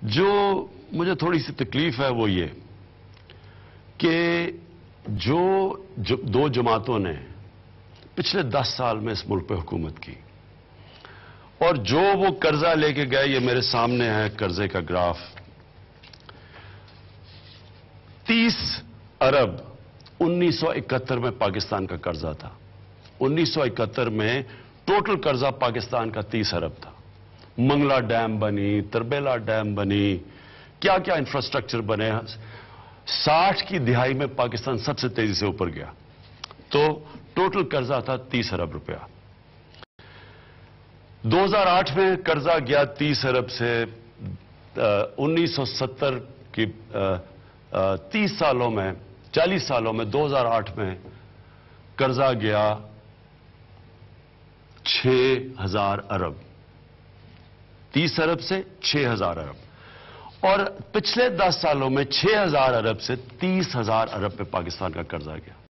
جو مجھے تھوڑی سی تکلیف ہے وہ یہ کہ جو دو جماعتوں نے پچھلے 10 سال میں اس ملک پہ حکومت کی اور جو وہ قرضہ لے کے گئے، یہ میرے سامنے ہے قرضے کا گراف، 30 ارب 1971 میں پاکستان کا قرضہ تھا۔ 1971 میں ٹوٹل قرضہ پاکستان کا 30 ارب تھا۔ منگلا ڈیم بنی، تربیلا ڈیم بنی، کیا کیا انفراسٹرکچر بنے۔ 60 کی دہائی میں پاکستان سب سے تیزی سے اوپر گیا، تو ٹوٹل قرضہ تھا 30 ارب روپیہ۔ 2008 میں قرضہ گیا 30 ارب سے 1970 کی 30 سالوں میں 40 سالوں میں 2008 میں قرضہ گیا 6000 ارب، 30 ارب سے 6000 ارب، اور پچھلے 10 سالوں میں 6000 ارب سے 30,000 ارب پہ پاکستان کا قرضہ گیا۔